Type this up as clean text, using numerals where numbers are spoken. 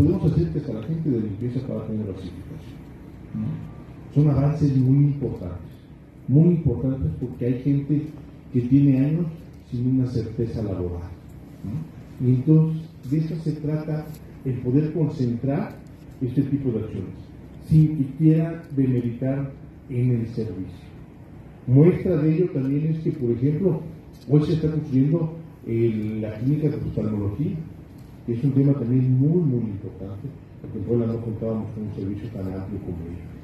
podemos hacer que hasta la gente de limpieza para tener basificación. Son avances muy importantes porque hay gente que tiene años sin una certeza laboral. Y entonces de eso se trata, el poder concentrar este tipo de acciones, sin que quiera demeritar en el servicio. Muestra de ello también es que, por ejemplo, hoy se está construyendo la clínica de oftalmología, que es un tema también muy importante, porque en Puebla no contábamos con un servicio tan amplio como ello.